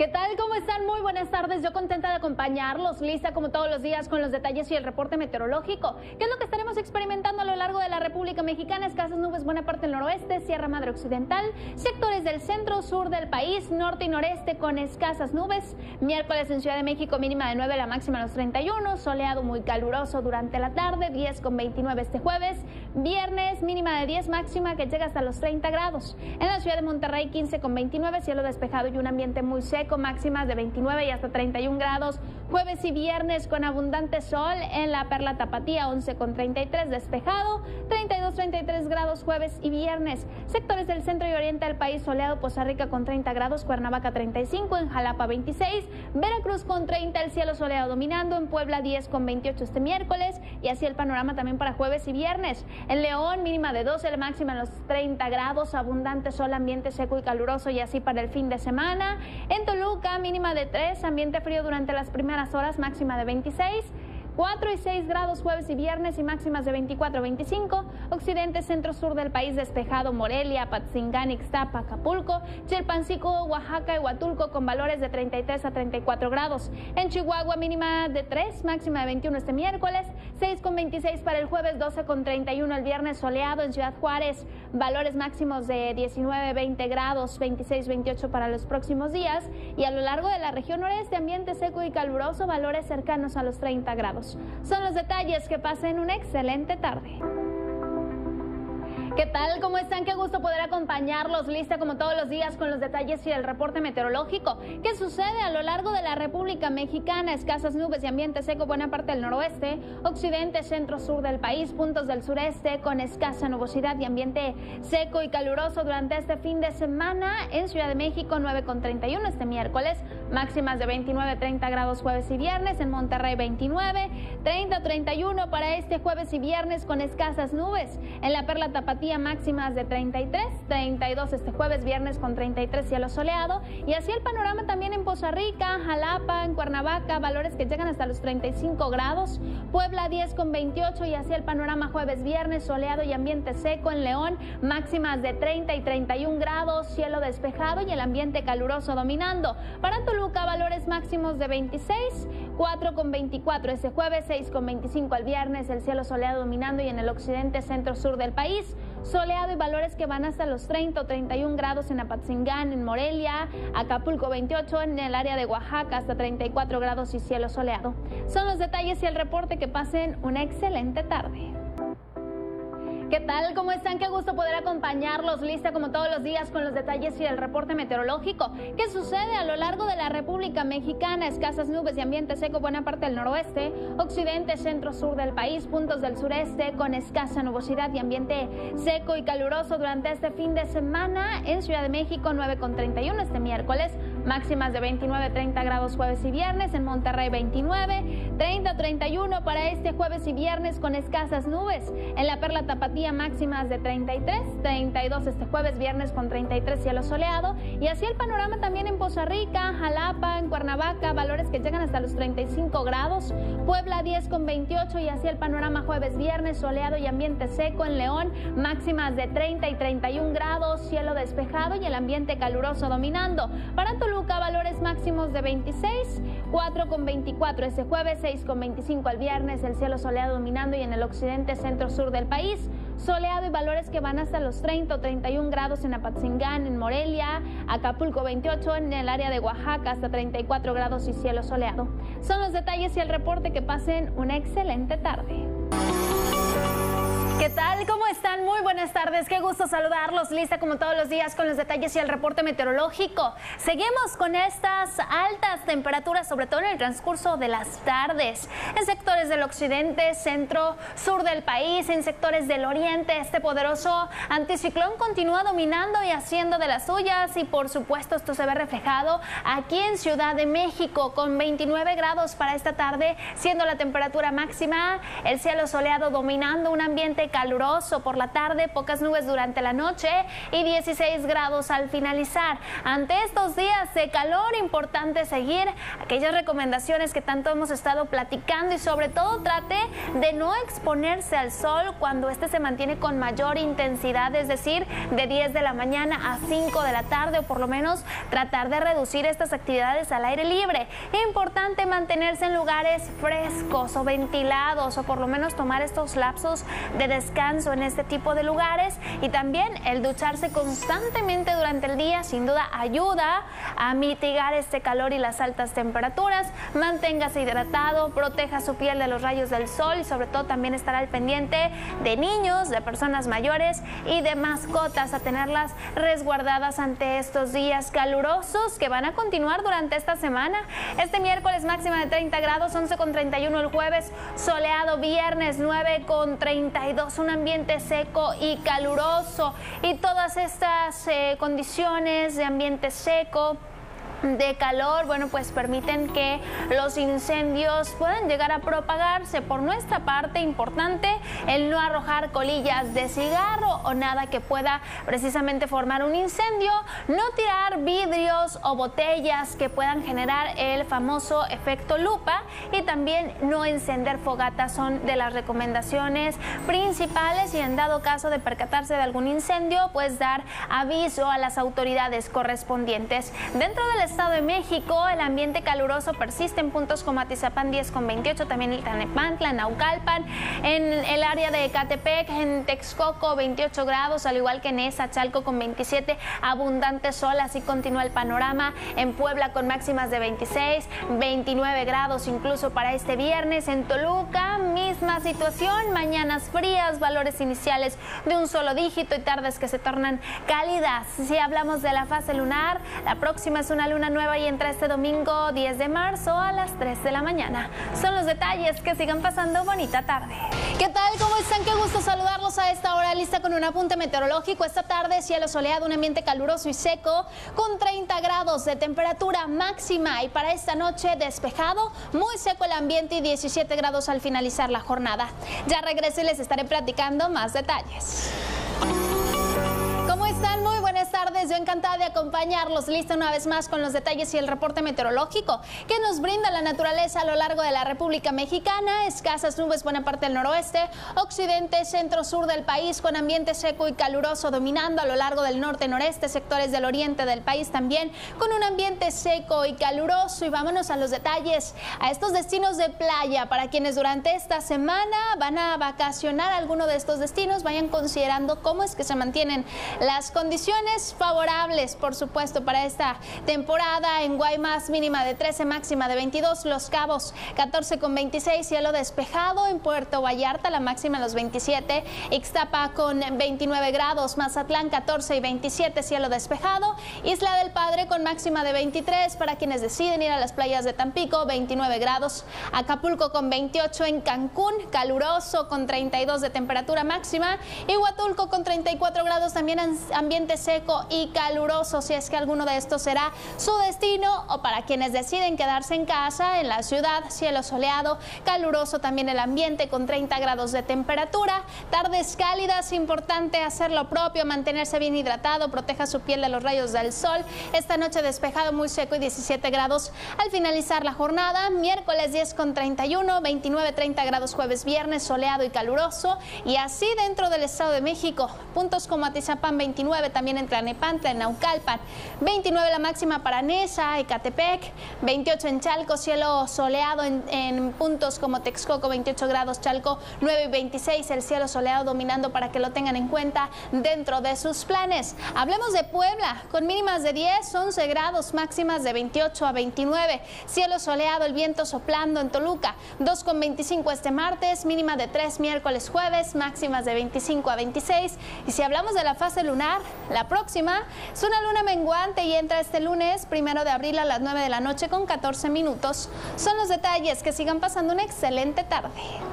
¿Qué tal? ¿Cómo están? Muy buenas tardes. Yo contenta de acompañarlos, lista como todos los días con los detalles y el reporte meteorológico. ¿Qué es lo que estaremos experimentando a lo largo de la República Mexicana? Escasas nubes, buena parte del noroeste, Sierra Madre Occidental, sectores del centro, sur del país, norte y noreste con escasas nubes. Miércoles en Ciudad de México, mínima de 9, la máxima a los 31, soleado muy caluroso durante la tarde, 10 con 29 este jueves. Viernes, mínima de 10, máxima que llega hasta los 30 grados. En la ciudad de Monterrey, 15 con 29, cielo despejado y un ambiente muy seco, máximas de 29 y hasta 31 grados. Jueves y viernes con abundante sol en la Perla Tapatía, 11 con 33, despejado, 32, 33 grados jueves y viernes. Sectores del centro y oriente del país soleado, Poza Rica con 30 grados, Cuernavaca 35, en Jalapa 26, Veracruz con 30, el cielo soleado dominando, en Puebla 10 con 28 este miércoles y así el panorama también para jueves y viernes. En León, mínima de 12, la máxima en los 30 grados, abundante sol, ambiente seco y caluroso y así para el fin de semana. En Toluca, mínima de 3, ambiente frío durante las primeras horas, máxima de 26. 4 y 6 grados jueves y viernes y máximas de 24 a 25. Occidente, centro, sur del país despejado, Morelia, Apatzingán, Ixtapa, Acapulco, Chilpancingo, Oaxaca y Huatulco con valores de 33 a 34 grados. En Chihuahua, mínima de 3, máxima de 21 este miércoles, 6 con 26 para el jueves, 12 con 31 el viernes, soleado. En Ciudad Juárez, valores máximos de 19, 20 grados, 26, 28 para los próximos días. Y a lo largo de la región noreste, ambiente seco y caluroso, valores cercanos a los 30 grados. Son los detalles. Que pasen una excelente tarde. ¿Qué tal? ¿Cómo están? Qué gusto poder acompañarlos, lista como todos los días con los detalles y el reporte meteorológico. ¿Qué sucede a lo largo de la República Mexicana? Escasas nubes y ambiente seco, buena parte del noroeste, occidente, centro, sur del país, puntos del sureste con escasa nubosidad y ambiente seco y caluroso durante este fin de semana. En Ciudad de México, 9 con 31 este miércoles, máximas de 29, 30 grados jueves y viernes. En Monterrey, 29, 30, 31 para este jueves y viernes con escasas nubes. En la Perla Tapatía, máximas de 33, 32 este jueves, viernes con 33, cielo soleado. Y así el panorama también en Poza Rica, Jalapa, en Cuernavaca, valores que llegan hasta los 35 grados. Puebla 10 con 28 y así el panorama jueves, viernes, soleado y ambiente seco. En León, máximas de 30 y 31 grados, cielo despejado y el ambiente caluroso dominando. Para Toluca, valores máximos de 26, 4 con 24 este jueves, 6 con 25 el viernes, el cielo soleado dominando y en el occidente, centro, sur del país, soleado y valores que van hasta los 30 o 31 grados en Apatzingán, en Morelia, Acapulco 28, en el área de Oaxaca hasta 34 grados y cielo soleado. Son los detalles y el reporte. Que pasen una excelente tarde. ¿Qué tal? ¿Cómo están? Qué gusto poder acompañarlos, lista como todos los días con los detalles y el reporte meteorológico. ¿Qué sucede a lo largo de la República Mexicana? Escasas nubes y ambiente seco, buena parte del noroeste, occidente, centro, sur del país, puntos del sureste con escasa nubosidad y ambiente seco y caluroso durante este fin de semana. En Ciudad de México, 9 con 31 este miércoles, máximas de 29, 30 grados jueves y viernes. En Monterrey, 29, 30, 31 para este jueves y viernes con escasas nubes. En la Perla Tapatía, máximas de 33, 32 este jueves, viernes con 33, cielo soleado. Y así el panorama también en Poza Rica, Jalapa, en Cuernavaca, valores que llegan hasta los 35 grados. Puebla 10 con 28 y así el panorama jueves, viernes, soleado y ambiente seco. En León, máximas de 30 y 31 grados, cielo despejado y el ambiente caluroso dominando. Para Toluca, valores máximos de 26, 4 con 24 este jueves, 6 con 25 el viernes, el cielo soleado dominando y en el occidente, centro, sur del país, soleado y valores que van hasta los 30 o 31 grados en Apatzingán, en Morelia, Acapulco 28, en el área de Oaxaca hasta 34 grados y cielo soleado. Son los detalles y el reporte. Que pasen una excelente tarde. ¿Qué tal? ¿Cómo están? Muy buenas tardes. Qué gusto saludarlos. Lista como todos los días con los detalles y el reporte meteorológico. Seguimos con estas altas temperaturas, sobre todo en el transcurso de las tardes. En sectores del occidente, centro, sur del país, en sectores del oriente, este poderoso anticiclón continúa dominando y haciendo de las suyas. Y por supuesto esto se ve reflejado aquí en Ciudad de México con 29 grados para esta tarde, siendo la temperatura máxima, el cielo soleado dominando, un ambiente caluroso por la tarde, pocas nubes durante la noche y 16 grados al finalizar. Ante estos días de calor, importante seguir aquellas recomendaciones que tanto hemos estado platicando y sobre todo trate de no exponerse al sol cuando este se mantiene con mayor intensidad, es decir, de 10 de la mañana a 5 de la tarde, o por lo menos tratar de reducir estas actividades al aire libre. Importante mantenerse en lugares frescos o ventilados, o por lo menos tomar estos lapsos de descanso en este tipo de lugares, y también el ducharse constantemente durante el día sin duda ayuda a mitigar este calor y las altas temperaturas. Manténgase hidratado, proteja su piel de los rayos del sol y sobre todo también estar al pendiente de niños, de personas mayores y de mascotas, a tenerlas resguardadas ante estos días calurosos que van a continuar durante esta semana. Este miércoles máxima de 30 grados, 11,31 el jueves, soleado viernes 9,32, un ambiente seco y caluroso, y todas estas condiciones de ambiente seco, de calor, bueno, pues permiten que los incendios puedan llegar a propagarse. Por nuestra parte, importante el no arrojar colillas de cigarro o nada que pueda precisamente formar un incendio, no tirar vidrios o botellas que puedan generar el famoso efecto lupa, y también no encender fogatas son de las recomendaciones principales, y en dado caso de percatarse de algún incendio, pues dar aviso a las autoridades correspondientes. Dentro del Estado de México, el ambiente caluroso persiste en puntos como Atizapán 10,28, también en Tlalnepantla, Naucalpan, en el área de Ecatepec, en Texcoco 28 grados, al igual que en Chalco con 27, abundante sol, así continúa el panorama. En Puebla con máximas de 26, 29 grados incluso para este viernes. En Toluca, misma situación, mañanas frías, valores iniciales de un solo dígito y tardes que se tornan cálidas. Si hablamos de la fase lunar, la próxima es una luna nueva y entra este domingo 10 de marzo a las 3 de la mañana. Son los detalles, que sigan pasando bonita tarde. ¿Qué tal? ¿Cómo están? Qué gusto saludarlos a esta hora, lista con un apunte meteorológico. Esta tarde cielo soleado, un ambiente caluroso y seco con 30 grados de temperatura máxima, y para esta noche despejado, muy seco el ambiente y 17 grados al finalizar la jornada. Ya regreso y les estaré platicando más detalles. ¿Cómo están? Muy buenas tardes. Yo encantada de acompañarlos, lista una vez más con los detalles y el reporte meteorológico que nos brinda la naturaleza a lo largo de la República Mexicana. Escasas nubes buena parte del noroeste, occidente, centro, sur del país, con ambiente seco y caluroso dominando a lo largo del norte, noreste, sectores del oriente del país también con un ambiente seco y caluroso. Y vámonos a los detalles, a estos destinos de playa. Para quienes durante esta semana van a vacacionar a alguno de estos destinos, vayan considerando cómo es que se mantienen las condiciones favorables, por supuesto, para esta temporada. En Guaymas, mínima de 13, máxima de 22. Los Cabos, 14,26, cielo despejado. En Puerto Vallarta, la máxima en los 27. Ixtapa con 29 grados. Mazatlán, 14 y 27, cielo despejado. Isla del Padre con máxima de 23. Para quienes deciden ir a las playas de Tampico, 29 grados. Acapulco con 28. En Cancún, caluroso con 32 de temperatura máxima. Y Huatulco con 34 grados, también ambiente seco y caluroso, si es que alguno de estos será su destino, o para quienes deciden quedarse en casa, en la ciudad, cielo soleado, caluroso también el ambiente con 30 grados de temperatura, tardes cálidas, importante hacer lo propio, mantenerse bien hidratado, proteja su piel de los rayos del sol. Esta noche despejado, muy seco y 17 grados al finalizar la jornada. Miércoles 10,31, 29, 30 grados jueves, viernes soleado y caluroso, y así dentro del Estado de México, puntos como Atizapán 29, también en Tlalnepantla, en Naucalpan, 29 la máxima para Nesa, Ecatepec, 28 en Chalco, cielo soleado en puntos como Texcoco, 28 grados, Chalco 9 y 26, el cielo soleado dominando para que lo tengan en cuenta dentro de sus planes. Hablemos de Puebla, con mínimas de 10, 11 grados, máximas de 28 a 29, cielo soleado, el viento soplando en Toluca, 2,25 este martes, mínima de 3 miércoles, jueves, máximas de 25 a 26, y si hablamos de la fase lunar, la próxima es una luna menguante y entra este lunes 1 de abril a las 9 de la noche con 14 minutos. Son los detalles, que sigan pasando una excelente tarde.